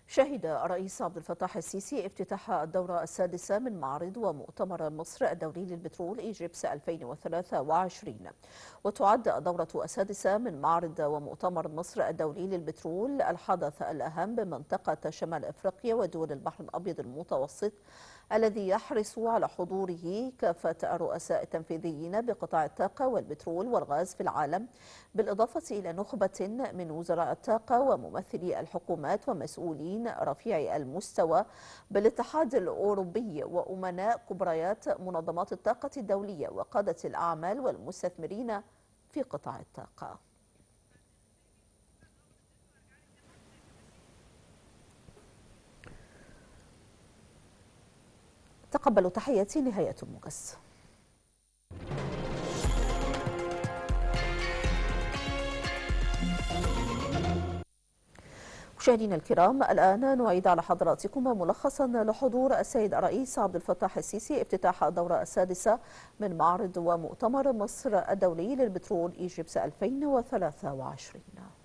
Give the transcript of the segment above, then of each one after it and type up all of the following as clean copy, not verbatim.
شهد الرئيس عبد الفتاح السيسي افتتاح الدورة السادسة من معرض ومؤتمر مصر الدولي للبترول إيجيبس 2023. وتعد الدورة السادسة من معرض ومؤتمر مصر الدولي للبترول الحدث الأهم بمنطقة شمال أفريقيا ودول البحر الأبيض المتوسط، الذي يحرص على حضوره كافة الرؤساء التنفيذيين بقطاع الطاقة والبترول والغاز في العالم، بالإضافة إلى نخبة من وزراء الطاقة وممثلي الحكومات ومسؤولين رفيعي المستوى بالاتحاد الأوروبي وأمناء كبريات منظمات الطاقة الدولية وقادة الأعمال والمستثمرين في قطاع الطاقة. تقبلوا تحياتي نهاية الموجز. مشاهدينا الكرام، الآن نعيد على حضراتكم ملخصا لحضور السيد الرئيس عبد الفتاح السيسي افتتاح الدورة السادسة من معرض ومؤتمر مصر الدولي للبترول إيجيبس 2023.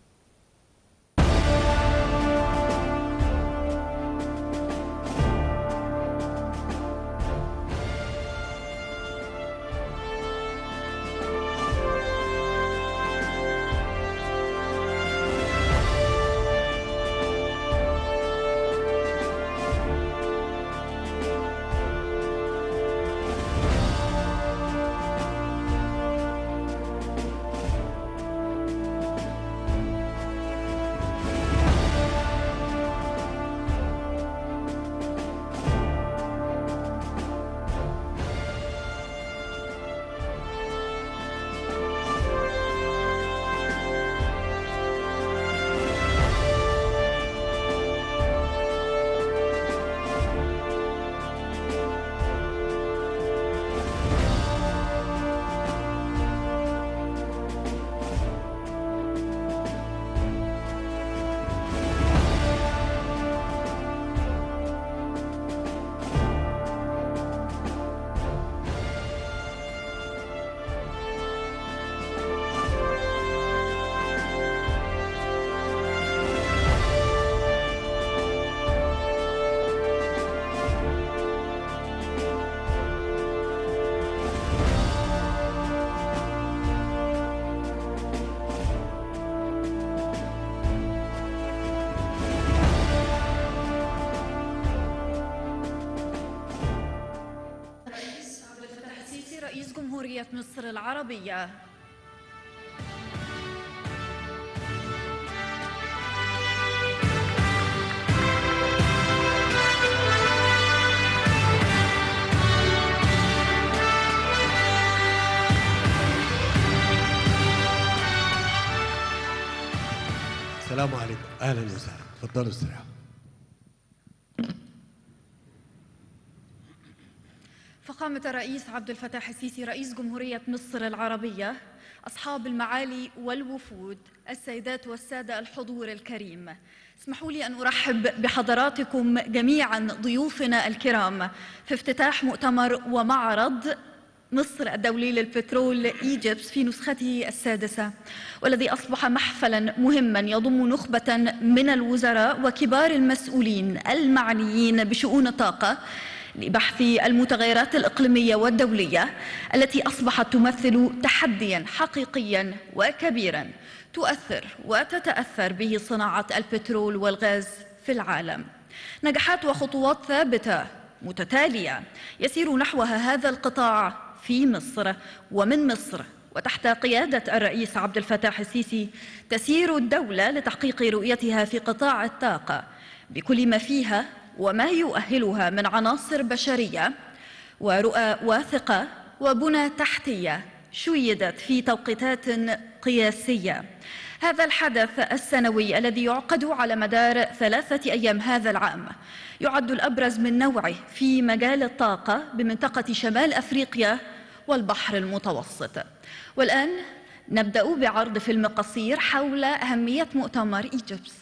رئيس جمهورية مصر العربية. السلام عليكم، اهلا وسهلا، تفضلوا استريحوا. فخامة الرئيس عبد الفتاح السيسي رئيس جمهورية مصر العربية، أصحاب المعالي والوفود، السيدات والسادة الحضور الكريم، اسمحوا لي أن أرحب بحضراتكم جميعا ضيوفنا الكرام في افتتاح مؤتمر ومعرض مصر الدولي للبترول إيجيبس في نسخته السادسة، والذي أصبح محفلا مهما يضم نخبة من الوزراء وكبار المسؤولين المعنيين بشؤون الطاقة لبحث المتغيرات الإقليمية والدولية التي أصبحت تمثل تحدياً حقيقياً وكبيراً تؤثر وتتأثر به صناعة البترول والغاز في العالم. نجاحات وخطوات ثابتة متتالية يسير نحوها هذا القطاع في مصر ومن مصر، وتحت قيادة الرئيس عبد الفتاح السيسي تسير الدولة لتحقيق رؤيتها في قطاع الطاقة بكل ما فيها وما يؤهلها من عناصر بشرية ورؤى واثقة وبنى تحتية شيدت في توقيتات قياسية. هذا الحدث السنوي الذي يعقد على مدار 3 أيام هذا العام يعد الأبرز من نوعه في مجال الطاقة بمنطقة شمال أفريقيا والبحر المتوسط. والآن نبدأ بعرض فيلم قصير حول أهمية مؤتمر إيجيبس.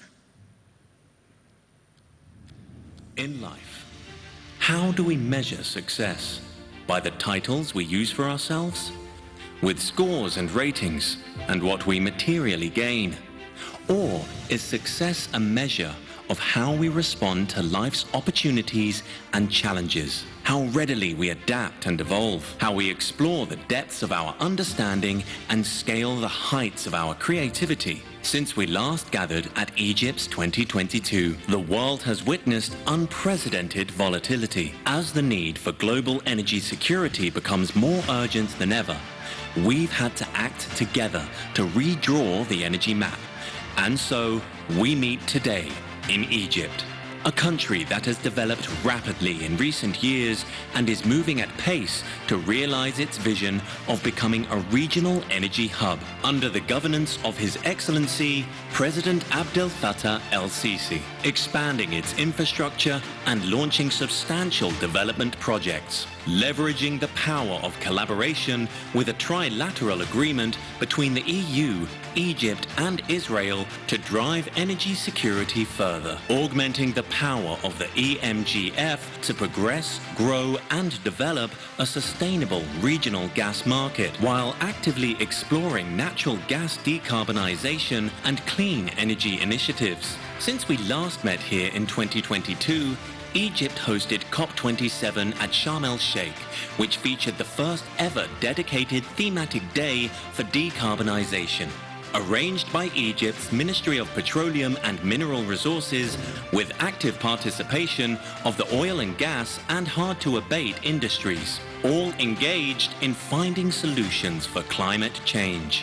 In life, how do we measure success? By the titles we use for ourselves? With scores and ratings and what we materially gain? Or is success a measure of how we respond to life's opportunities and challenges, how readily we adapt and evolve, how we explore the depths of our understanding and scale the heights of our creativity. Since we last gathered at Egypt's 2022, the world has witnessed unprecedented volatility. As the need for global energy security becomes more urgent than ever, we've had to act together to redraw the energy map. And so, we meet today in Egypt, a country that has developed rapidly in recent years and is moving at pace to realize its vision of becoming a regional energy hub under the governance of His Excellency President Abdel Fattah el-Sisi, expanding its infrastructure and launching substantial development projects, leveraging the power of collaboration with a trilateral agreement between the EU, Egypt and Israel to drive energy security further, augmenting the power of the EMGF to progress, grow and develop a sustainable regional gas market, while actively exploring natural gas decarbonization and clean energy initiatives. Since we last met here in 2022, Egypt hosted COP27 at Sharm el-Sheikh, which featured the first ever dedicated thematic day for decarbonization, arranged by Egypt's Ministry of Petroleum and Mineral Resources with active participation of the oil and gas and hard-to-abate industries, all engaged in finding solutions for climate change.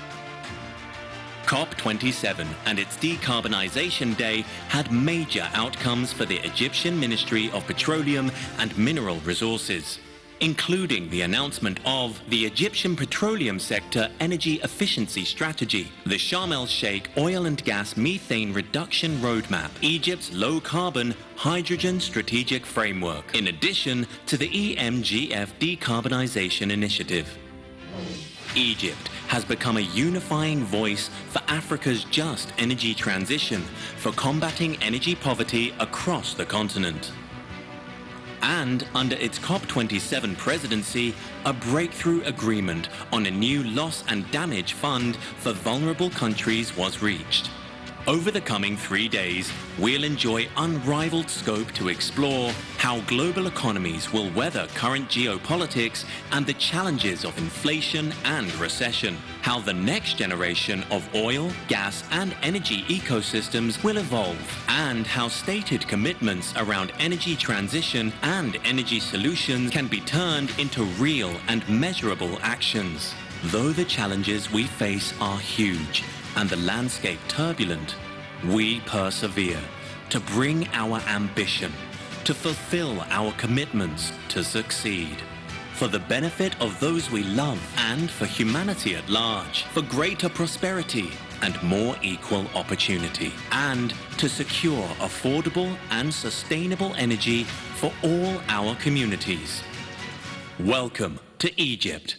COP27 and its Decarbonization Day had major outcomes for the Egyptian Ministry of Petroleum and Mineral Resources, including the announcement of the Egyptian petroleum sector energy efficiency strategy, the Sharm el-Sheikh oil and gas methane reduction roadmap, Egypt's low-carbon hydrogen strategic framework, in addition to the EMGF decarbonization initiative. Egypt has become a unifying voice for Africa's just energy transition, for combating energy poverty across the continent. And under its COP27 presidency, a breakthrough agreement on a new loss and damage fund for vulnerable countries was reached. Over the coming 3 days, we'll enjoy unrivaled scope to explore how global economies will weather current geopolitics and the challenges of inflation and recession, how the next generation of oil, gas and energy ecosystems will evolve, and how stated commitments around energy transition and energy solutions can be turned into real and measurable actions. Though the challenges we face are huge, and the landscape turbulent, we persevere to bring our ambition, to fulfill our commitments to succeed, for the benefit of those we love and for humanity at large, for greater prosperity and more equal opportunity, and to secure affordable and sustainable energy for all our communities. Welcome to Egypt.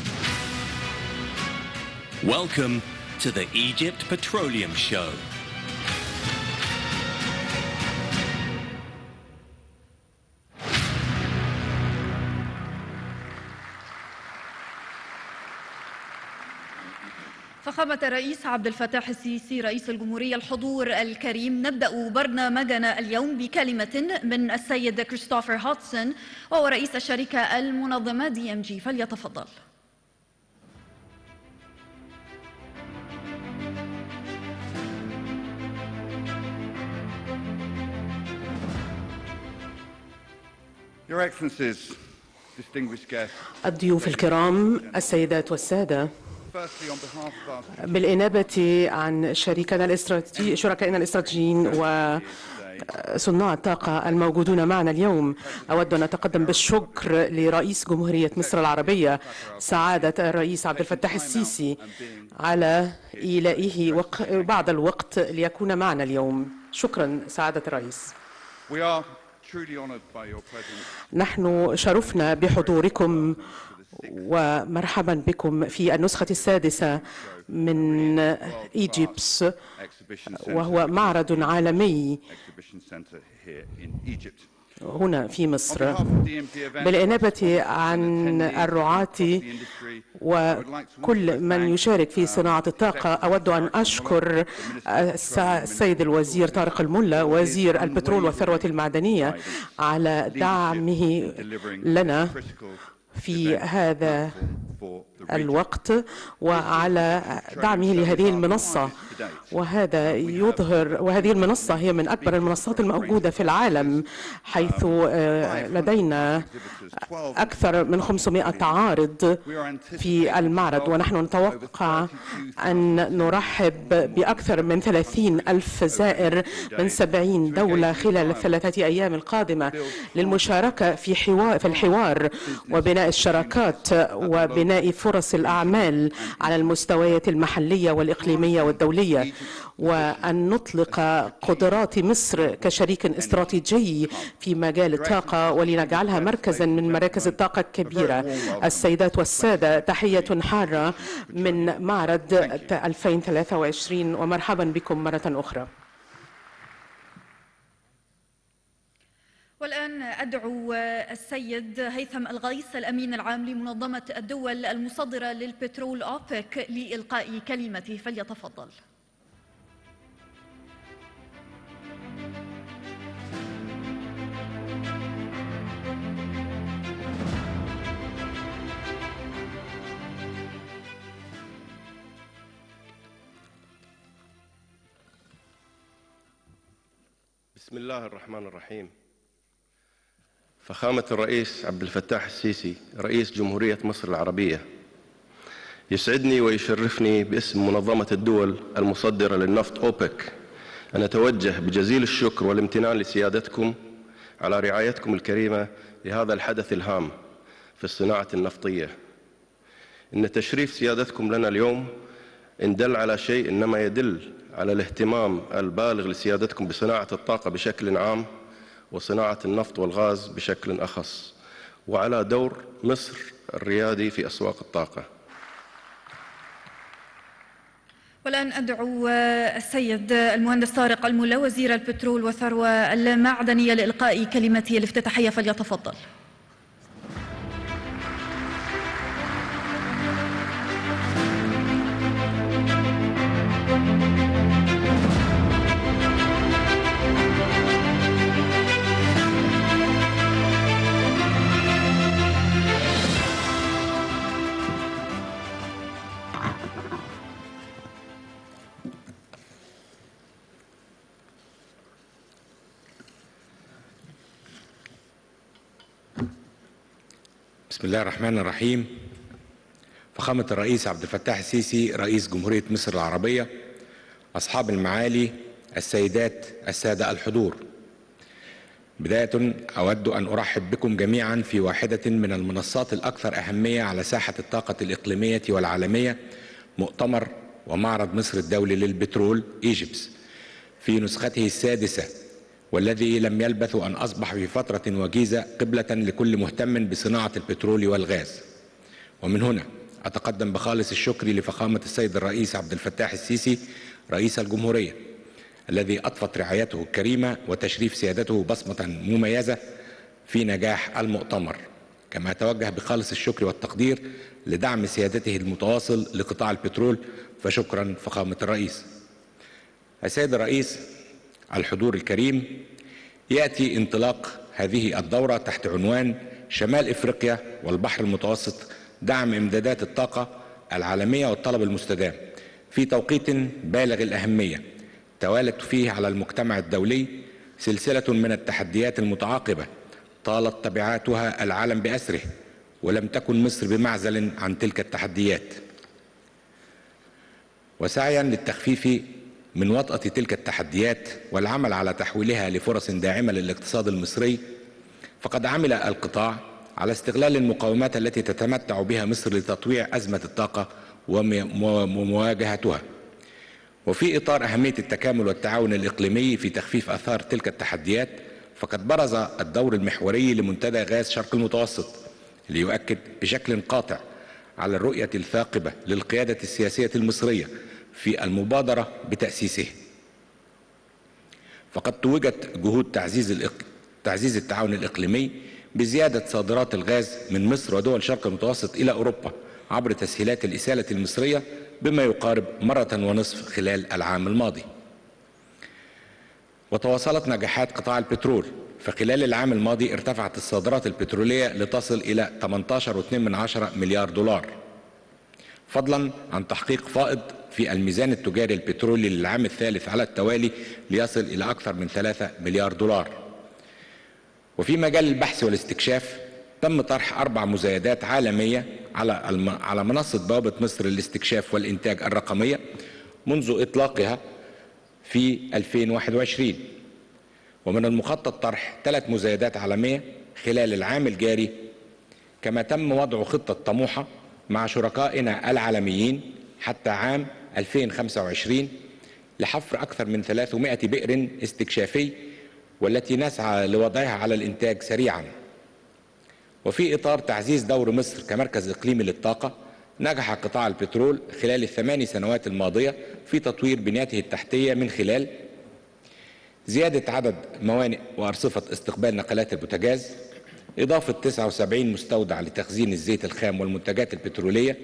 Welcome to the Egypt Petroleum Show. فخامة الرئيس عبد الفتاح السيسي رئيس الجمهورية الحضور الكريم، نبدأ برنامجنا اليوم بكلمة من السيد كريستوفر هودسون وهو رئيس الشركة المنظمة DMG، فليتفضل. Your Excellencies, distinguished guests, الضيوف الكرام، السيدات والسادة، بالإنابة عن شركائنا الاستراتيجيين وصناع الطاقة الموجودون معنا اليوم، أود أن أتقدم بالشكر لرئيس جمهورية مصر العربية سعادة الرئيس عبد الفتاح السيسي على إيلائه بعض الوقت ليكون معنا اليوم. شكرا سعادة الرئيس. نحن شرفنا بحضوركم ومرحبا بكم في النسخة السادسة من إيجيبس، وهو معرض عالمي هنا في مصر. بالإنابة عن الرعاة وكل من يشارك في صناعة الطاقة، أود أن أشكر السيد الوزير طارق الملا وزير البترول والثروة المعدنية على دعمه لنا في هذا الوقت وعلى دعمه لهذه المنصة. وهذه المنصة هي من أكبر المنصات الموجودة في العالم، حيث لدينا أكثر من 500 عارض في المعرض، ونحن نتوقع أن نرحب بأكثر من 30,000 زائر من 70 دولة خلال الثلاثة أيام القادمة للمشاركة في الحوار وبناء الشراكات وبناء فرص الأعمال على المستويات المحلية والإقليمية والدولية، وأن نطلق قدرات مصر كشريك استراتيجي في مجال الطاقة ولنجعلها مركزا من مراكز الطاقة الكبيرة. السيدات والسادة، تحية حارة من معرض 2023 ومرحبا بكم مرة أخرى. والآن أدعو السيد هيثم الغيث الأمين العام لمنظمة الدول المصدرة للبترول أوبك لإلقاء كلمته، فليتفضل. بسم الله الرحمن الرحيم. فخامة الرئيس عبد الفتاح السيسي رئيس جمهورية مصر العربية، يسعدني ويشرفني باسم منظمة الدول المصدرة للنفط أوبك أن أتوجه بجزيل الشكر والامتنان لسيادتكم على رعايتكم الكريمة لهذا الحدث الهام في الصناعة النفطية. إن تشريف سيادتكم لنا اليوم إن دل على شيء إنما يدل على الاهتمام البالغ لسيادتكم بصناعة الطاقة بشكل عام وصناعة النفط والغاز بشكل أخص، وعلى دور مصر الريادي في أسواق الطاقة. والآن أدعو السيد المهندس طارق الملا وزير البترول والثروة المعدنية لإلقاء كلمته الافتتاحية، فليتفضل. بسم الله الرحمن الرحيم. فخامة الرئيس عبد الفتاح السيسي رئيس جمهورية مصر العربية، أصحاب المعالي، السيدات السادة الحضور، بداية أود أن أرحب بكم جميعا في واحدة من المنصات الأكثر أهمية على ساحة الطاقة الإقليمية والعالمية، مؤتمر ومعرض مصر الدولي للبترول إيجيبس في نسخته السادسة، والذي لم يلبث أن أصبح في فترة وجيزة قبلة لكل مهتم بصناعة البترول والغاز. ومن هنا أتقدم بخالص الشكر لفخامة السيد الرئيس عبد الفتاح السيسي رئيس الجمهورية، الذي أضفت رعايته الكريمة وتشريف سيادته بصمة مميزة في نجاح المؤتمر. كما أتوجه بخالص الشكر والتقدير لدعم سيادته المتواصل لقطاع البترول، فشكرا فخامة الرئيس. السيد الرئيس، الحضور الكريم، يأتي انطلاق هذه الدورة تحت عنوان شمال إفريقيا والبحر المتوسط، دعم إمدادات الطاقة العالمية والطلب المستدام، في توقيت بالغ الأهمية توالت فيه على المجتمع الدولي سلسلة من التحديات المتعاقبة طالت تبعاتها العالم بأسره، ولم تكن مصر بمعزل عن تلك التحديات. وسعيا للتخفيف من وطأة تلك التحديات والعمل على تحويلها لفرص داعمة للاقتصاد المصري، فقد عمل القطاع على استغلال المقومات التي تتمتع بها مصر لتطويع أزمة الطاقة ومواجهتها. وفي إطار أهمية التكامل والتعاون الإقليمي في تخفيف آثار تلك التحديات، فقد برز الدور المحوري لمنتدى غاز شرق المتوسط ليؤكد بشكل قاطع على الرؤية الثاقبة للقيادة السياسية المصرية في المبادرة بتأسيسه. فقد توجت جهود تعزيز تعزيز التعاون الإقليمي بزيادة صادرات الغاز من مصر ودول الشرق المتوسط إلى أوروبا عبر تسهيلات الإسالة المصرية بما يقارب 1.5 مرة خلال العام الماضي. وتواصلت نجاحات قطاع البترول، فخلال العام الماضي ارتفعت الصادرات البترولية لتصل إلى 18.2 مليار دولار، فضلا عن تحقيق فائض في الميزان التجاري البترولي للعام الثالث على التوالي ليصل إلى أكثر من 3 مليار دولار. وفي مجال البحث والاستكشاف تم طرح 4 مزايدات عالمية على منصة بوابة مصر للاستكشاف والإنتاج الرقمية منذ إطلاقها في 2021، ومن المخطط طرح 3 مزايدات عالمية خلال العام الجاري، كما تم وضع خطة طموحة مع شركائنا العالميين حتى عام 2025 لحفر أكثر من 300 بئر استكشافي، والتي نسعى لوضعها على الإنتاج سريعا. وفي إطار تعزيز دور مصر كمركز إقليمي للطاقة، نجح قطاع البترول خلال ال8 سنوات الماضية في تطوير بنيته التحتية من خلال زيادة عدد موانئ وأرصفة استقبال نقلات البوتاجاز، إضافة 79 مستودع لتخزين الزيت الخام والمنتجات البترولية،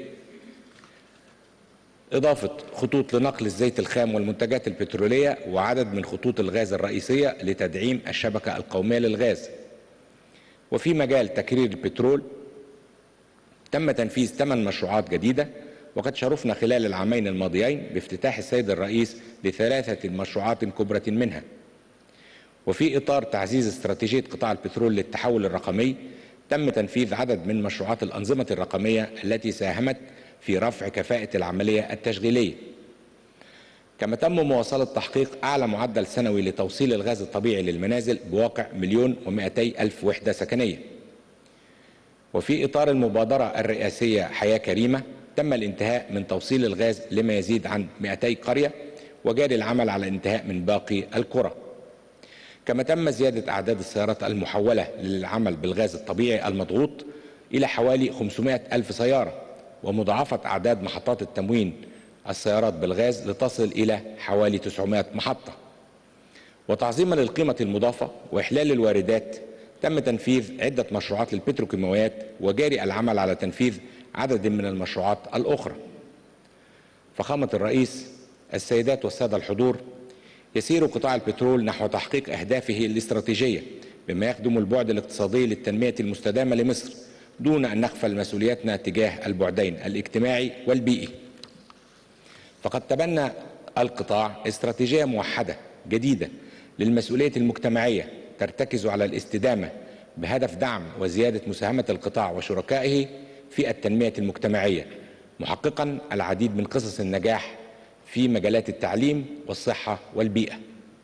إضافة خطوط لنقل الزيت الخام والمنتجات البترولية، وعدد من خطوط الغاز الرئيسية لتدعيم الشبكة القومية للغاز. وفي مجال تكرير البترول تم تنفيذ 8 مشروعات جديدة، وقد شرفنا خلال العامين الماضيين بافتتاح السيد الرئيس ل3 مشروعات كبرى منها. وفي إطار تعزيز استراتيجية قطاع البترول للتحول الرقمي تم تنفيذ عدد من مشروعات الأنظمة الرقمية التي ساهمت في رفع كفاءة العملية التشغيلية. كما تم مواصلة تحقيق أعلى معدل سنوي لتوصيل الغاز الطبيعي للمنازل بواقع 1,200,000 وحدة سكنية. وفي إطار المبادرة الرئاسية حياة كريمة تم الانتهاء من توصيل الغاز لما يزيد عن 200 قرية، وجاري العمل على الانتهاء من باقي القرى. كما تم زيادة أعداد السيارات المحولة للعمل بالغاز الطبيعي المضغوط إلى حوالي 500,000 سيارة، ومضاعفة أعداد محطات التموين السيارات بالغاز لتصل إلى حوالي 900 محطة. وتعظيما للقيمة المضافة وإحلال الواردات تم تنفيذ عدة مشروعات للبتروكيماويات، وجاري العمل على تنفيذ عدد من المشروعات الأخرى. فخامة الرئيس، السيدات والسادة الحضور، يسير قطاع البترول نحو تحقيق أهدافه الاستراتيجية بما يخدم البعد الاقتصادي للتنمية المستدامة لمصر، دون أن نغفل مسؤولياتنا تجاه البعدين الاجتماعي والبيئي. فقد تبنى القطاع استراتيجية موحدة جديدة للمسؤولية المجتمعية ترتكز على الاستدامة بهدف دعم وزيادة مساهمة القطاع وشركائه في التنمية المجتمعية، محققا العديد من قصص النجاح في مجالات التعليم والصحة والبيئة.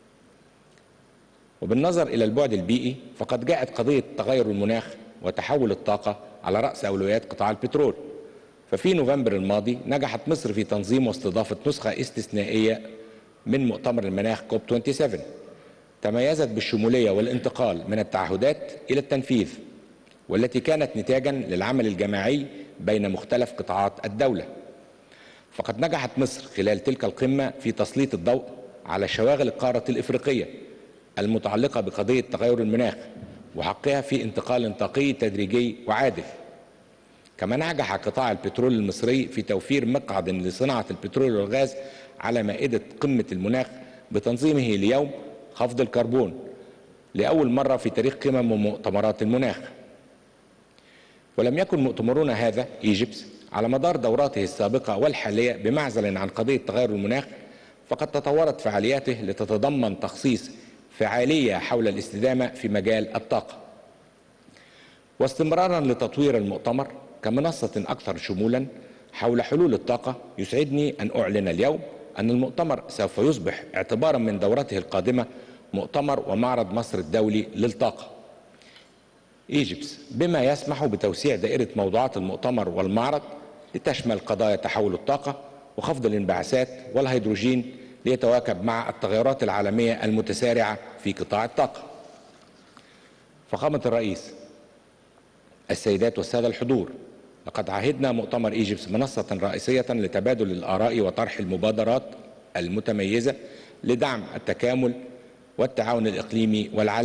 وبالنظر إلى البعد البيئي، فقد جاءت قضية تغير المناخ وتحول الطاقة على رأس أولويات قطاع البترول. ففي نوفمبر الماضي نجحت مصر في تنظيم واستضافة نسخة استثنائية من مؤتمر المناخ كوب 27، تميزت بالشمولية والانتقال من التعهدات إلى التنفيذ، والتي كانت نتاجا للعمل الجماعي بين مختلف قطاعات الدولة. فقد نجحت مصر خلال تلك القمة في تسليط الضوء على شواغل القارة الإفريقية المتعلقة بقضية تغير المناخ وحقها في انتقال طاقي تدريجي وعادل. كما نجح قطاع البترول المصري في توفير مقعد لصناعة البترول والغاز على مائدة قمة المناخ بتنظيمه ليوم خفض الكربون لأول مرة في تاريخ قمم ومؤتمرات المناخ. ولم يكن مؤتمرنا هذا إيجيبس على مدار دوراته السابقة والحالية بمعزل عن قضية تغير المناخ، فقد تطورت فعالياته لتتضمن تخصيص فعالية حول الاستدامة في مجال الطاقة. واستمرارا لتطوير المؤتمر كمنصة أكثر شمولا حول حلول الطاقة، يسعدني أن أعلن اليوم أن المؤتمر سوف يصبح اعتبارا من دورته القادمة مؤتمر ومعرض مصر الدولي للطاقة إيجيبس، بما يسمح بتوسيع دائرة موضوعات المؤتمر والمعرض لتشمل قضايا تحول الطاقة وخفض الانبعاثات والهيدروجين ليتواكب مع التغيرات العالمية المتسارعة في قطاع الطاقة. فخامة الرئيس، السيدات والسادة الحضور، لقد عهدنا مؤتمر إيجيبس منصة رئيسية لتبادل الآراء وطرح المبادرات المتميزة لدعم التكامل والتعاون الإقليمي والعالمي.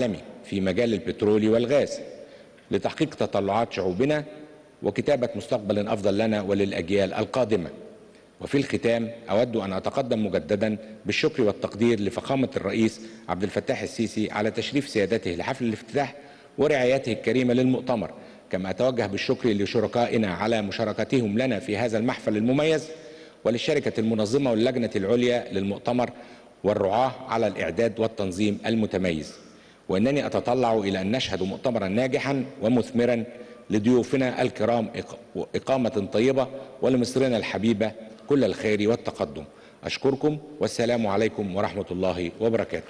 في مجال البترول والغاز لتحقيق تطلعات شعوبنا وكتابة مستقبل أفضل لنا وللأجيال القادمة. وفي الختام أود أن أتقدم مجددا بالشكر والتقدير لفخامة الرئيس عبد الفتاح السيسي على تشريف سيادته لحفل الافتتاح ورعايته الكريمة للمؤتمر، كما أتوجه بالشكر لشركائنا على مشاركتهم لنا في هذا المحفل المميز، وللشركة المنظمة واللجنة العليا للمؤتمر والرعاة على الإعداد والتنظيم المتميز. وإنني أتطلع إلى أن نشهد مؤتمرا ناجحا ومثمرا لضيوفنا الكرام إقامة طيبة، ولمصرنا الحبيبة كل الخير والتقدم. أشكركم والسلام عليكم ورحمة الله وبركاته.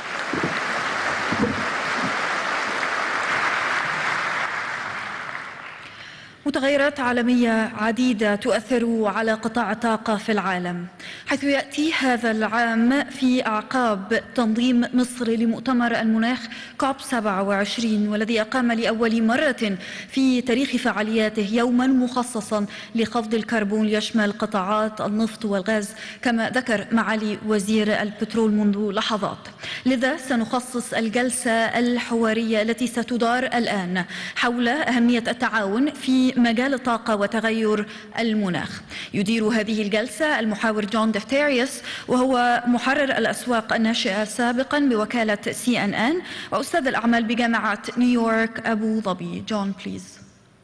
متغيرات عالمية عديدة تؤثر على قطاع الطاقة في العالم، حيث يأتي هذا العام في أعقاب تنظيم مصر لمؤتمر المناخ كوب 27، والذي أقام لأول مرة في تاريخ فعالياته يوما مخصصا لخفض الكربون يشمل قطاعات النفط والغاز، كما ذكر معالي وزير البترول منذ لحظات. لذا سنخصص الجلسة الحوارية التي ستدار الآن حول أهمية التعاون في مجال الطاقة وتغير المناخ. يدير هذه الجلسة المحاور جون ديفتيريوس، وهو محرر الأسواق الناشئة سابقا بوكالة CNN وأستاذ الأعمال بجامعة نيويورك أبو ظبي. جون بليز.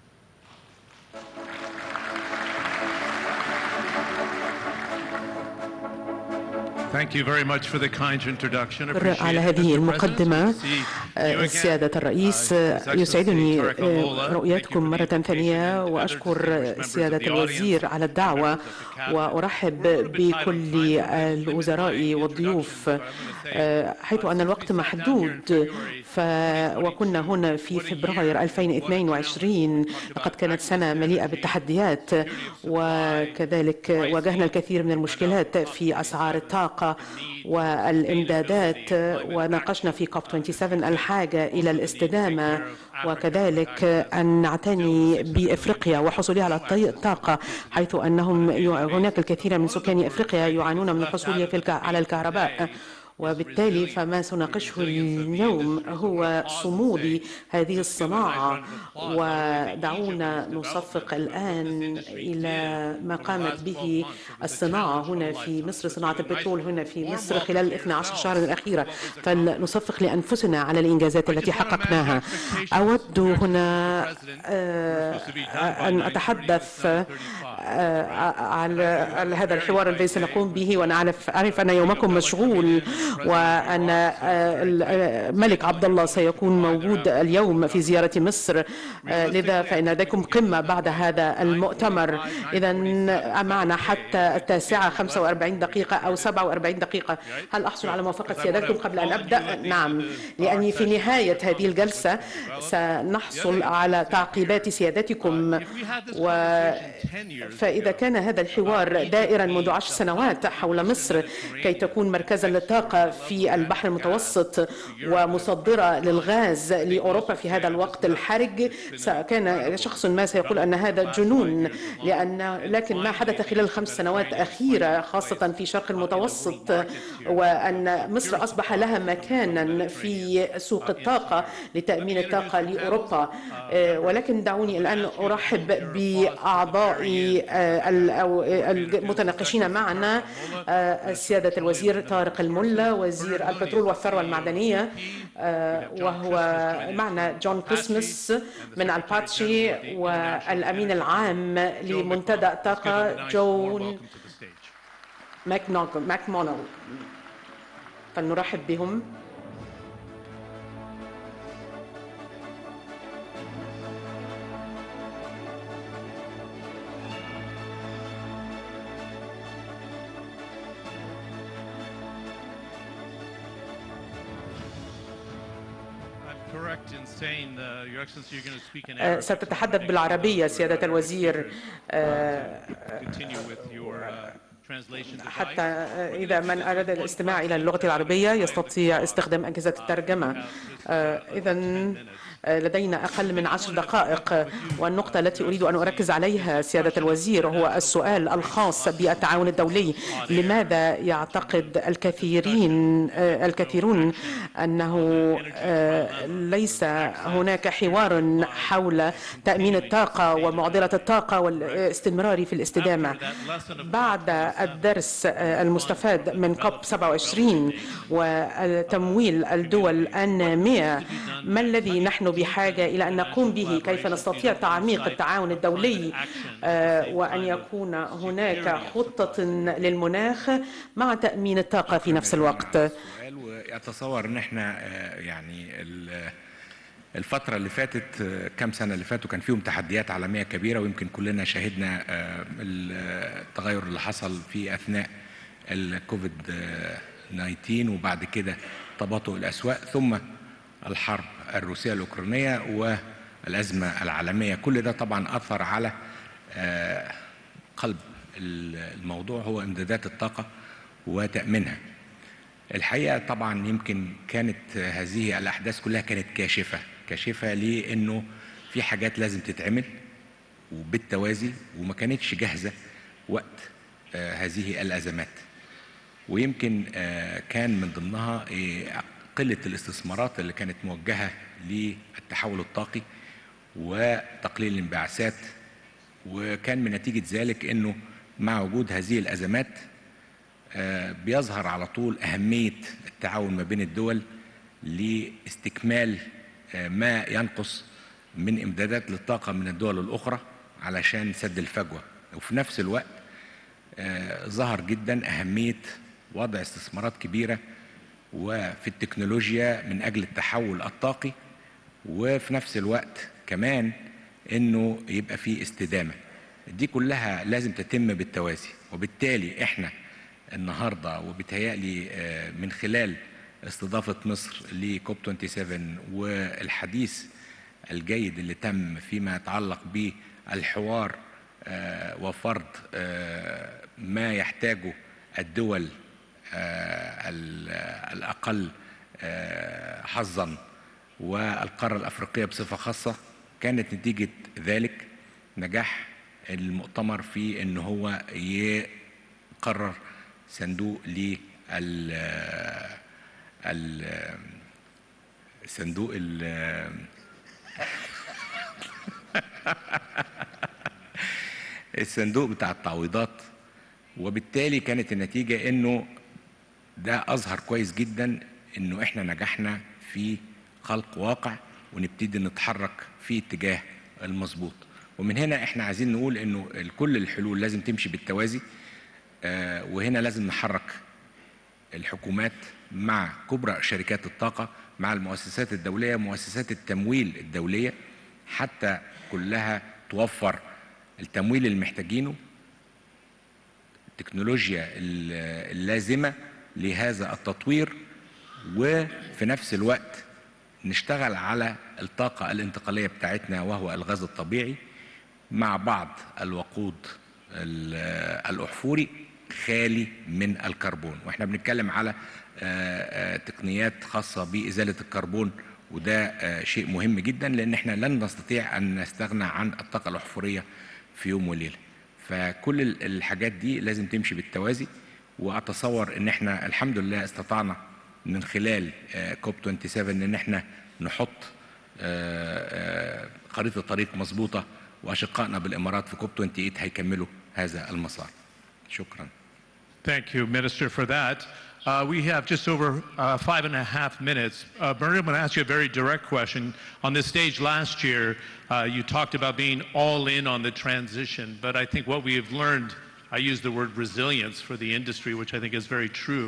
على هذه المقدمة سيادة الرئيس، يسعدني رؤيتكم مرة ثانية، وأشكر سيادة الوزير على الدعوة، وأرحب بكل الوزراء والضيوف حيث أن الوقت محدود. وكنا هنا في فبراير 2022، لقد كانت سنة مليئة بالتحديات، وكذلك واجهنا الكثير من المشكلات في أسعار الطاقة والإمدادات، وناقشنا في كوب 27 الحاجة إلى الاستدامة، وكذلك أن نعتني بإفريقيا وحصولها على الطاقة، حيث أنهم هناك الكثير من سكان إفريقيا يعانون من الحصول على الكهرباء. وبالتالي فما سناقشه اليوم هو صمود هذه الصناعة. ودعونا نصفق الآن إلى ما قامت به الصناعة هنا في مصر، صناعة البترول هنا في مصر خلال 12 شهرا الأخيرة، فلنصفق لأنفسنا على الإنجازات التي حققناها. أود هنا أن أتحدث على هذا الحوار الذي سنقوم به، وأنا أعرف أن يومكم مشغول، وأن الملك عبد الله سيكون موجود اليوم في زيارة مصر، لذا فإن لديكم قمة بعد هذا المؤتمر. إذا معنا حتى 9:45 دقيقة أو 47 دقيقة. هل أحصل على موافقة سيادتكم قبل أن أبدأ؟ نعم، لأني في نهاية هذه الجلسة سنحصل على تعقيبات سيادتكم. فإذا كان هذا الحوار دائرا منذ 10 سنوات حول مصر كي تكون مركزا للطاقة في البحر المتوسط ومصدرة للغاز لأوروبا في هذا الوقت الحرج، كان شخص ما سيقول أن هذا جنون، لكن ما حدث خلال 5 سنوات أخيرة خاصة في شرق المتوسط، وأن مصر أصبح لها مكانا في سوق الطاقة لتأمين الطاقة لأوروبا. ولكن دعوني الآن أرحب بأعضاء أو المتناقشين معنا، سيادة الوزير طارق الملا وزير البترول والثروة المعدنية، وهو معنا جون كريسمس من الباتشي، والأمين العام لمنتدى الطاقة جون ماكمونل، فلنرحب بهم. ستتحدث بالعربية سيادة الوزير. حتى إذا من أراد الاستماع إلى اللغة العربية يستطيع استخدام أجهزة الترجمة. إذا لدينا أقل من 10 دقائق، والنقطة التي أريد أن أركز عليها سيادة الوزير هو السؤال الخاص بالتعاون الدولي. لماذا يعتقد الكثيرون أنه ليس هناك حوار حول تأمين الطاقة ومعضلة الطاقة والاستمرار في الاستدامة؟ بعد الدرس المستفاد من كوب 27 وتمويل الدول النامية، ما الذي نحن بحاجة إلى أن نقوم به؟ كيف نستطيع تعميق التعاون الدولي وأن يكون هناك خطة للمناخ مع تأمين الطاقة في نفس الوقت؟ أتصور أن احنا يعني الفترة اللي فاتت، كم سنة اللي فاتوا، كان فيهم تحديات عالمية كبيرة، ويمكن كلنا شاهدنا التغير اللي حصل في أثناء الكوفيد 19 وبعد كده تباطؤ الأسواق ثم الحرب الروسية الأوكرانية والأزمة العالمية. كل ده طبعا أثر على قلب الموضوع، هو إمدادات الطاقة وتأمينها. الحقيقة طبعا يمكن كانت هذه الأحداث كلها كانت كاشفة لأنه في حاجات لازم تتعمل وبالتوازي وما كانتش جاهزة وقت هذه الأزمات، ويمكن كان من ضمنها قلة الاستثمارات اللي كانت موجهة للتحول الطاقي وتقليل الانبعاثات. وكان من نتيجة ذلك أنه مع وجود هذه الأزمات بيظهر على طول أهمية التعاون ما بين الدول لاستكمال ما ينقص من إمدادات للطاقة من الدول الأخرى علشان سد الفجوة. وفي نفس الوقت ظهر جدا أهمية وضع استثمارات كبيرة وفي التكنولوجيا من أجل التحول الطاقي، وفي نفس الوقت كمان أنه يبقى في استدامة. دي كلها لازم تتم بالتوازي. وبالتالي احنا النهاردة وبتهيألي من خلال استضافة مصر لكوب 27 والحديث الجيد اللي تم فيما يتعلق بالحوار وفرض ما يحتاجه الدول الأقل حظا والقارة الأفريقية بصفة خاصة، كانت نتيجة ذلك نجاح المؤتمر في أنه هو يقرر صندوق صندوق الصندوق بتاع التعويضات. وبالتالي كانت النتيجة انه ده اظهر كويس جدا انه احنا نجحنا في خلق واقع ونبتدي نتحرك في اتجاه المظبوط. ومن هنا احنا عايزين نقول انه كل الحلول لازم تمشي بالتوازي، وهنا لازم نحرك الحكومات مع كبرى شركات الطاقة مع المؤسسات الدولية، مؤسسات التمويل الدولية، حتى كلها توفر التمويل اللي محتاجينه، التكنولوجيا اللازمة لهذا التطوير، وفي نفس الوقت نشتغل على الطاقة الانتقالية بتاعتنا وهو الغاز الطبيعي مع بعض الوقود الأحفوري خالي من الكربون. واحنا بنتكلم على تقنيات خاصة بإزالة الكربون، وده شيء مهم جدا لأن احنا لن نستطيع أن نستغنى عن الطاقة الأحفورية في يوم وليلة. فكل الحاجات دي لازم تمشي بالتوازي. وأتصور أن احنا الحمد لله استطعنا من خلال كوب 27 أن احنا نحط خريطة طريق مظبوطة، وأشقائنا بالإمارات في كوب 28 هيكملوا هذا المسار. شكرا. Thank you, Minister, for that. We have just over 5.5 minutes. Bernard, I'm going to ask you a very direct question. On this stage last year, you talked about being all in on the transition, but I think what we have learned, I use the word resilience for the industry, which I think is very true.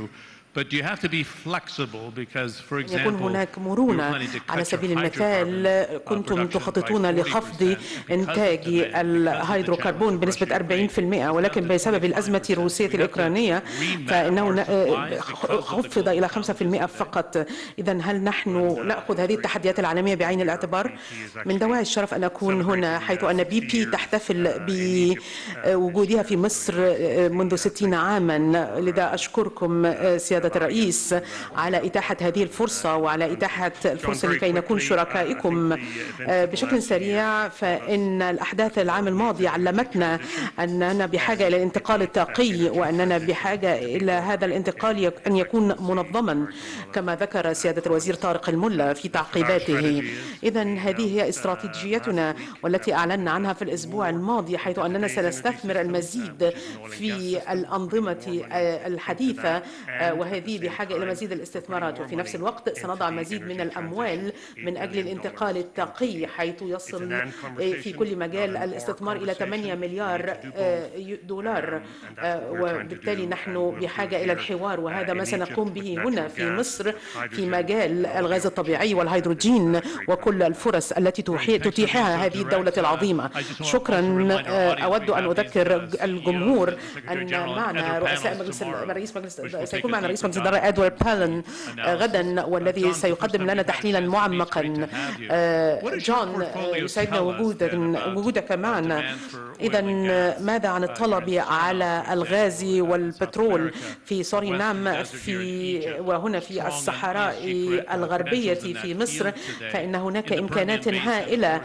But you have to be flexible because, for example, يكون هناك مرونة. على سبيل المثال كنتم تخططون لخفض إنتاج الهيدروكربون بنسبة 40%، ولكن بسبب الأزمة الروسية الأوكرانية فإنه خفض إلى 5% فقط. إذن هل نحن نأخذ هذه التحديات العالمية بعين الاعتبار؟ من دواعي الشرف أن أكون هنا، حيث أن BP تحتفل بوجودها في مصر منذ 60 عاما. لذا أشكركم سيادة الرئيس على إتاحة هذه الفرصة وعلى إتاحة الفرصة لكي نكون شركائكم. بشكل سريع، فإن الأحداث العام الماضي علمتنا أننا بحاجة إلى الانتقال الطاقي، وأننا بحاجة إلى هذا الانتقال أن يكون منظما كما ذكر سيادة الوزير طارق الملا في تعقيباته. إذن هذه هي استراتيجيتنا والتي أعلنا عنها في الأسبوع الماضي، حيث أننا سنستثمر المزيد في الأنظمة الحديثة، وهذه بحاجة إلى مزيد الاستثمارات. وفي نفس الوقت سنضع مزيد من الأموال من أجل الانتقال الطاقي، حيث يصل في كل مجال الاستثمار إلى 8 مليار دولار. وبالتالي نحن بحاجة إلى الحوار، وهذا ما سنقوم به هنا في مصر في مجال الغاز الطبيعي والهيدروجين وكل الفرص التي تتيحها هذه الدولة العظيمة. شكرا. أود أن أذكر الجمهور أن معنا سيكون معنا رئيس مجلس الإدارة إدوارد بالن غدا، والذي سيقدم لنا تحليلا معمقا. جون، يسعدنا وجودك معنا. إذا ماذا عن الطلب على الغاز والبترول في سورينام وهنا في الصحراء الغربية في مصر؟ فإن هناك إمكانات هائلة،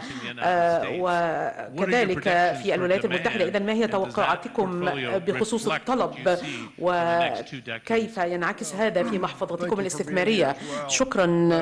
وكذلك في الولايات المتحدة. إذا ما هي توقعاتكم بخصوص الطلب، وكيف ينعكس هذا في محفظتكم الاستثمارية؟ شكرا.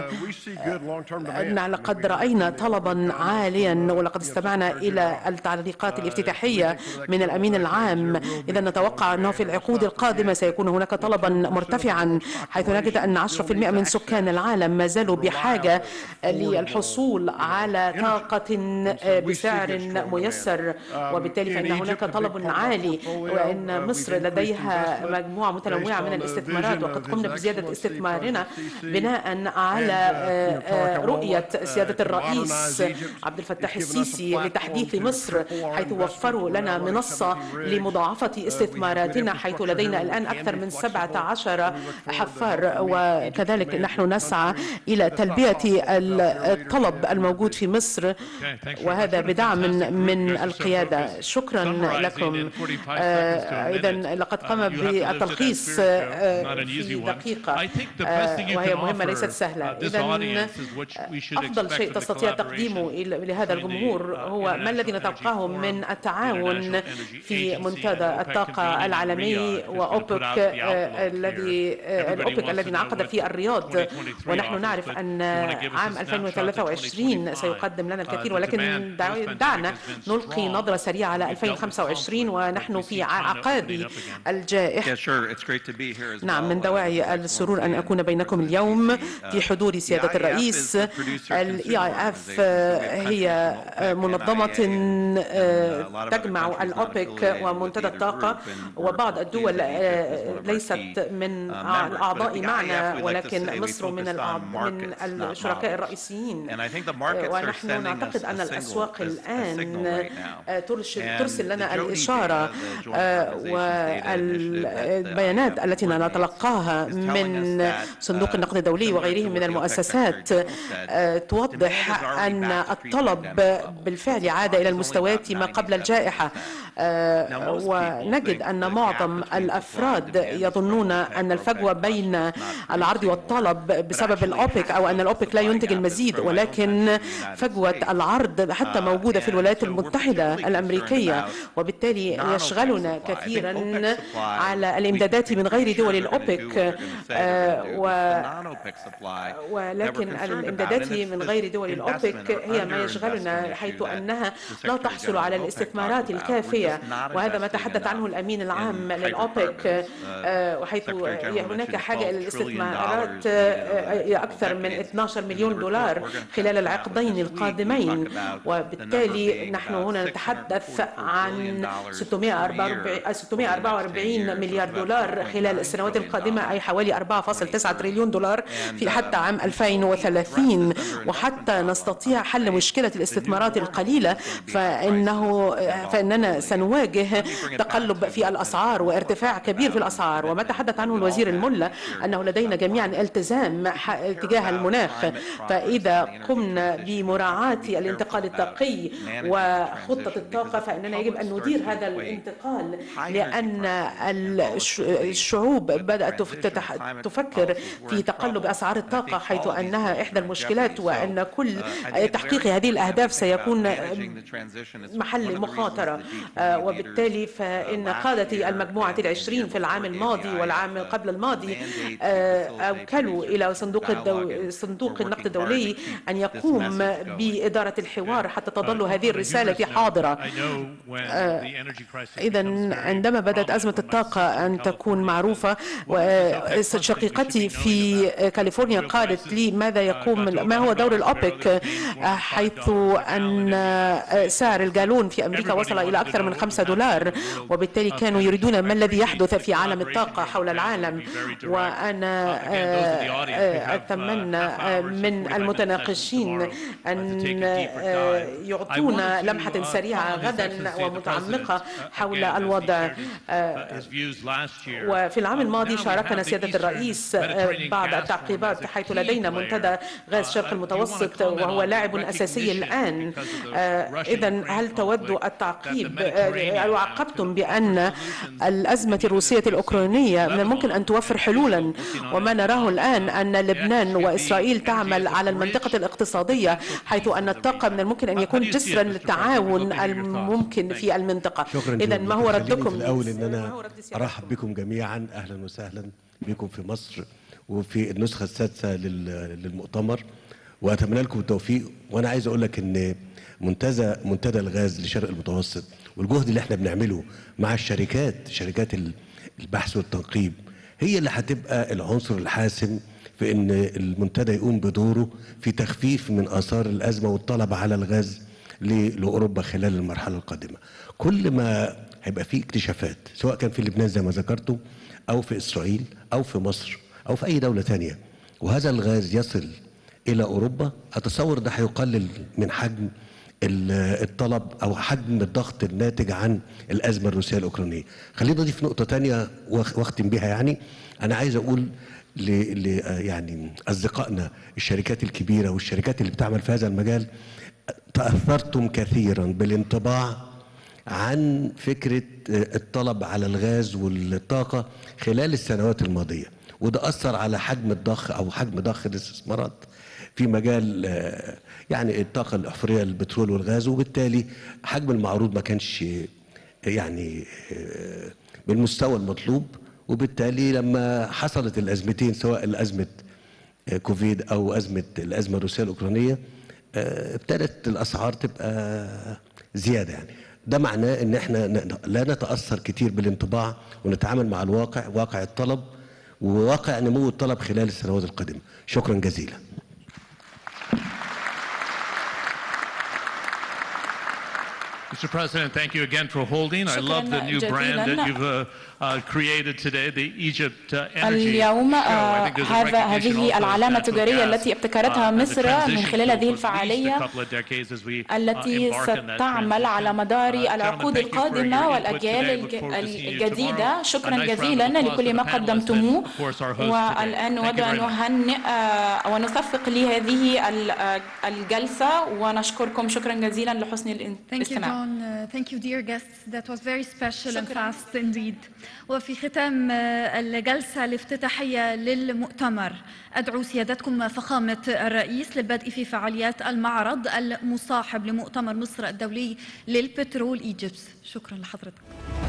لقد رأينا طلبا عاليا، ولقد استمعنا إلى التعليقات الافتتاحية من الأمين العام. إذا نتوقع أنه في العقود القادمة سيكون هناك طلبا مرتفعا، حيث نجد أن 10% من سكان العالم ما زالوا بحاجة للحصول على طاقة بسعر ميسر، وبالتالي فإن هناك طلب عالي، وأن مصر لديها مجموعة متنوعة من الاستثمارات، وقد قمنا بزيادة استثمارنا بناء على رؤية سيادة الرئيس عبد الفتاح السيسي لتحديث مصر، حيث وفروا لنا منصة لمضاعفة استثماراتنا، حيث لدينا الآن أكثر من 17 حفار. وكذلك نحن نسعى إلى تلبية الطلب الموجود في مصر، وهذا بدعم من القيادة. شكرا لكم. إذن لقد قام بالتلخيص في دقيقة، وهي مهمة ليست سهلة. إذن أفضل شيء تستطيع تقديمه لهذا الجمهور هو ما الذي نتوقعه من التعاون في منتدى الطاقة العالمي وأوبك الذي انعقد في الرياض. ونحن نعرف أن عام 2023 سيقدم لنا الكثير، ولكن دعنا نلقي نظرة سريعة على 2025 ونحن في عقاب الجائحة. نعم، من دواعي السرور أن أكون بينكم اليوم في حضور سيادة الرئيس. ال EIF هي منظمة تجمع الأوبك ومنتدى الطاقة، وبعض الدول ليست من الأعضاء معنا، ولكن مصر من الشركاء الرئيسيين. ونحن نعتقد أن الأسواق الآن ترسل لنا الإشارة، والبيانات التي نتلقاها من صندوق النقد الدولي وغيره من المؤسسات توضح أن الطلب بالفعل عاد إلى المستويات ما قبل الجائحة. ونجد أن معظم الأفراد يظنون أن الفجوة بين العرض والطلب بسبب الأوبك، أو أن الأوبك لا ينتج المزيد، ولكن فجوة العرض حتى موجودة في الولايات المتحدة الأمريكية، وبالتالي يشغلنا كثيرا على الإمدادات من غير دول الأوبك. ولكن الإمدادات من غير دول الأوبك هي ما يشغلنا، حيث أنها لا تحصل على الاستثمارات الكافية، وهذا ما تحدث عنه الأمين العام للأوبك، وحيث هناك حاجة إلى الاستثمارات أكثر من 12 مليون دولار خلال العقدين القادمين. وبالتالي نحن هنا نتحدث عن 644 مليار دولار خلال السنوات القادمة. القادمة، أي حوالي 4.9 تريليون دولار في حتى عام 2030. وحتى نستطيع حل مشكلة الاستثمارات القليلة فإننا سنواجه تقلب في الأسعار وارتفاع كبير في الأسعار. وما تحدث عنه الوزير الملا أنه لدينا جميعا التزام تجاه المناخ، فإذا قمنا بمراعاة الانتقال الطاقي وخطة الطاقة فإننا يجب أن ندير هذا الانتقال، لأن الشعوب بدأت تفكر في تقلب أسعار الطاقة، حيث أنها إحدى المشكلات، وأن كل تحقيق هذه الأهداف سيكون محل مخاطرة. وبالتالي فإن قادة المجموعة العشرين في العام الماضي والعام قبل الماضي أوكلوا إلى صندوق النقد الدولي أن يقوم بإدارة الحوار حتى تظل هذه الرسالة حاضرة. إذن عندما بدأت أزمة الطاقة أن تكون معروفة، وشقيقتي في كاليفورنيا قالت لي ما هو دور الأوبك، حيث أن سعر الجالون في أمريكا وصل إلى أكثر من $5، وبالتالي كانوا يريدون ما الذي يحدث في عالم الطاقة حول العالم. وأنا أتمنى من المتناقشين أن يعطونا لمحة سريعة غدا ومتعمقة حول الوضع. وفي العام الماضي شاركنا سيادة الرئيس بعض التعقيبات، حيث لدينا منتدى غاز شرق المتوسط وهو لاعب أساسي الآن. إذن هل تود التعقيب أو عقبتم بأن الأزمة الروسية الأوكرانية من الممكن أن توفر حلولا، وما نراه الآن أن لبنان وإسرائيل تعمل على المنطقة الاقتصادية، حيث أن الطاقة من الممكن أن يكون جسرا للتعاون الممكن في المنطقة. إذن ما هو ردكم؟ في الأول أن أنا أرحب بكم جميعا، أهلا وسهلا بكم في مصر وفي النسخة السادسة للمؤتمر، وأتمنى لكم التوفيق. وأنا عايز أقول لك أن منتدى الغاز لشرق المتوسط والجهد اللي احنا بنعمله مع شركات البحث والتنقيب هي اللي هتبقى العنصر الحاسم في ان المنتدى يقوم بدوره في تخفيف من آثار الأزمة والطلب على الغاز لأوروبا خلال المرحلة القادمة. كل ما هيبقى فيه اكتشافات سواء كان في لبنان زي ما ذكرتم أو في إسرائيل أو في مصر أو في أي دولة تانية، وهذا الغاز يصل إلى أوروبا، أتصور ده هيقلل من حجم الطلب أو حجم الضغط الناتج عن الأزمة الروسية الأوكرانية. خلينا نضيف نقطة تانية واختم بها. يعني أنا عايز أقول يعني أصدقائنا الشركات الكبيرة والشركات اللي بتعمل في هذا المجال، تأثرتم كثيرا بالانطباع عن فكرة الطلب على الغاز والطاقة خلال السنوات الماضية، وده أثر على حجم الضخ أو حجم ضخ الاستثمارات في مجال يعني الطاقة الأحفورية البترول والغاز، وبالتالي حجم المعروض ما كانش يعني بالمستوى المطلوب. وبالتالي لما حصلت الأزمتين سواء الأزمة كوفيد أو الأزمة الروسية الأوكرانية، ابتدت الأسعار تبقى زيادة. يعني ده معناه ان احنا لا نتأثر كتير بالانطباع ونتعامل مع الواقع، واقع الطلب وواقع نمو الطلب خلال السنوات القادمة. شكرا جزيلا. Mr. President, thank you again for holding. I love the new brand that you've created today, the Egypt Energy اليوم Show. هذه العلامة التجارية التي ابتكرتها مصر من خلال هذه الفعالية التي ستعمل على مدار العقود القادمة والأجيال الجديدة. شكرا جزيلا لكل ما قدمتموه، والآن نود أن نهنئ ونصفق لهذه الجلسة ونشكركم. شكرا جزيلا لحسن الاستماع. Thank you, dear guests. That was very special and fast indeed. وفي ختام الجلسة الافتتاحية للمؤتمر أدعو سيادتكم فخامة الرئيس للبدء في فعاليات المعرض المصاحب لمؤتمر مصر الدولي للبترول إيجيبس. شكرا لحضرتك.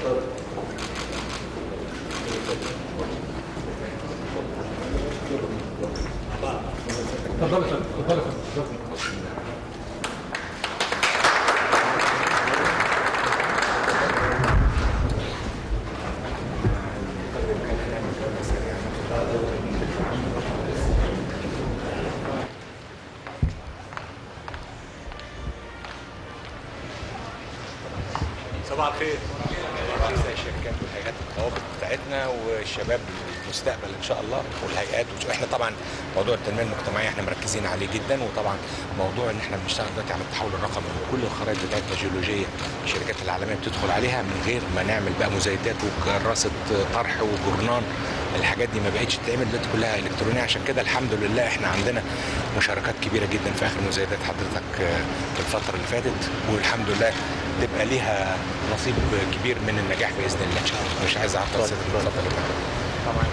صباح الخير. زي الشركات والهيئات الروابط بتاعتنا والشباب المستقبل ان شاء الله والهيئات احنا طبعا موضوع التنميه المجتمعيه احنا مركزين عليه جدا، وطبعا موضوع ان احنا بنشتغل دلوقتي على التحول الرقمي وكل الخرائط بتاعتنا جيولوجيه الشركات العالميه بتدخل عليها من غير ما نعمل بقى مزايدات وكراسه طرح وجرنان. الحاجات دي ما بقتش تتعمل دلوقتي كلها الكترونيه، عشان كده الحمد لله احنا عندنا مشاركات كبيره جدا في اخر مزايدات حضرتك في الفتره اللي فاتت، والحمد لله تبقى ليها نصيب كبير من النجاح باذن الله ان شاء الله. مش عايز اعطل سيادتك. اتفضل طبعا.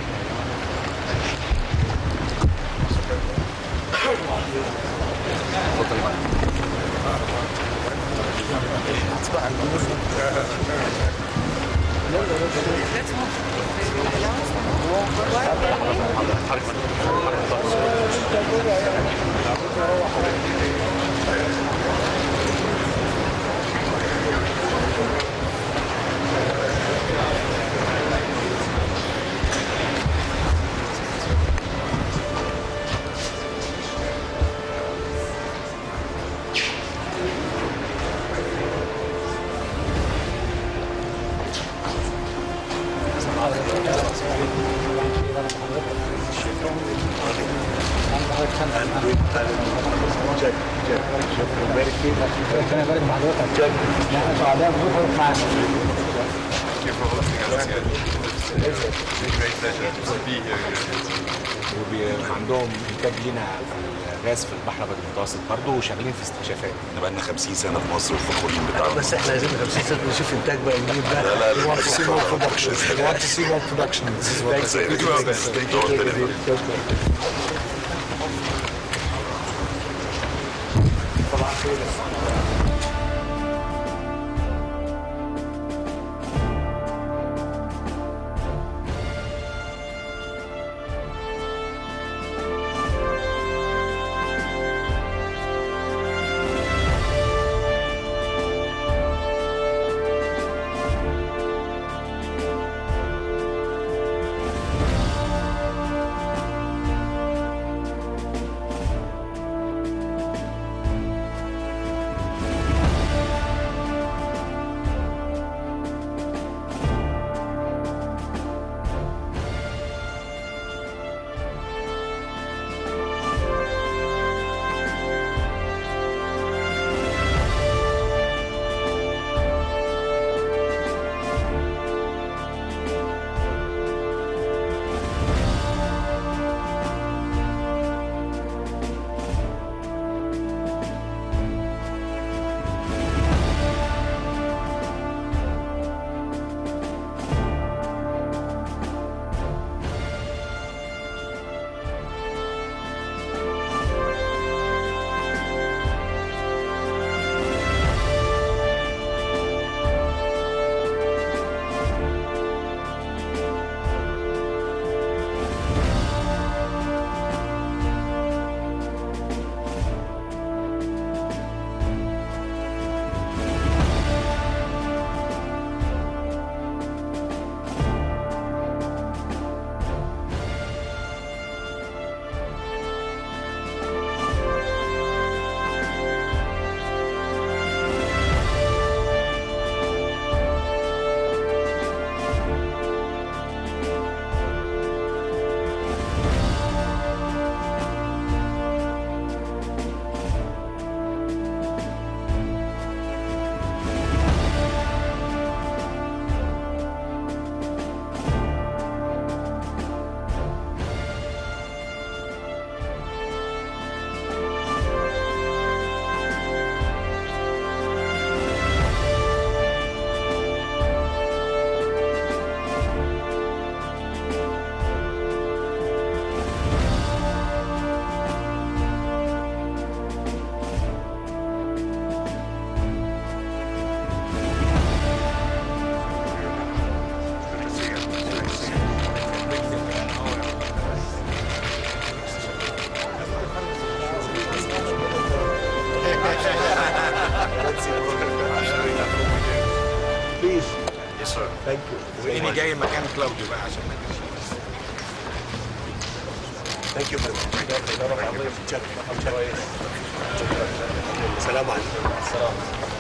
وعندهم انتاج لينا غاز في البحر الابيض المتوسط برضه، وشغالين في استكشافات. احنا بقى لنا 50 سنه في مصر وفخورين بتاعنا. بس احنا عايزين 50 سنه نشوف انتاج بقى نجيب بقى. لا لا please. Yes, sir. Thank you. وإني جاي مكان كلاوديو بقى عشان ما تجيش. Thank you very much. سلام عليكم.